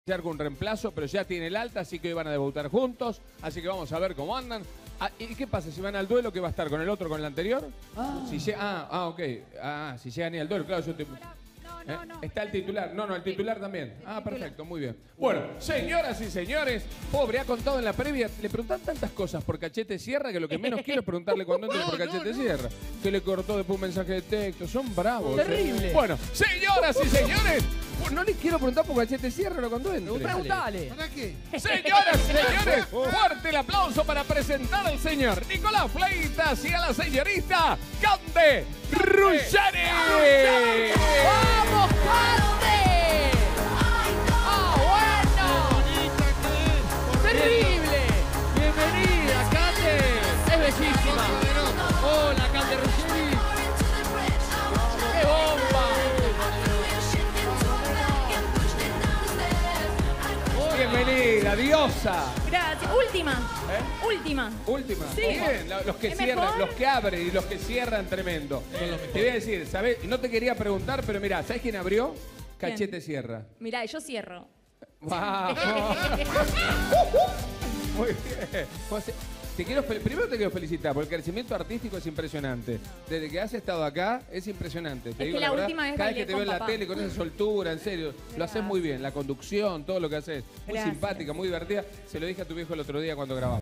con un reemplazo, pero ya tiene el alta, así que hoy van a debutar juntos, así que vamos a ver cómo andan. ¿Y qué pasa? Si van al duelo, ¿qué va a estar? ¿Con el otro, con el anterior? Si ok. Si llegan al duelo, claro, yo te... No. ¿Está el titular? No, el titular también. Perfecto, muy bien. Bueno, señoras y señores, pobre, ha contado en la previa, le preguntan tantas cosas por Cachete Sierra que lo que menos quiero es preguntarle cuando entre por Cachete Sierra. Que le cortó después un mensaje de texto, son bravos. Terrible. Bueno, señoras y señores, no les quiero preguntar por Cachete Sierra lo cuando entre. Preguntale. ¿Para qué? Señoras y señores, fuerte el aplauso para presentar al señor Nicolás Fleitas y a la señorita Cande Ruggeri. ¡Vamos, Cande! ¡Bueno! ¡Terrible! Bienvenida, Cande. Es bellísima. Hola, Cande Ruggeri. ¡Qué bomba! Bienvenida, diosa. Gracias. Última. Última. Sí. Bien, los que ¿Es cierran, mejor? los que abren y los que cierran, tremendo. Te voy a decir, ¿sabes? Y no te quería preguntar, pero mira, ¿sabes quién abrió? ¿Quién? Cachete Sierra. Mirá, yo cierro. ¡Wow! Muy bien. José, primero te quiero felicitar, porque el crecimiento artístico es impresionante. Desde que has estado acá, es impresionante. Te Es digo que la verdad, última vez cada vez bailé que te veo con en la papá. tele con esa soltura, en serio, lo haces muy bien. La conducción, todo lo que haces. Muy Gracias. simpática, muy divertida. Se lo dije a tu viejo el otro día cuando grabamos.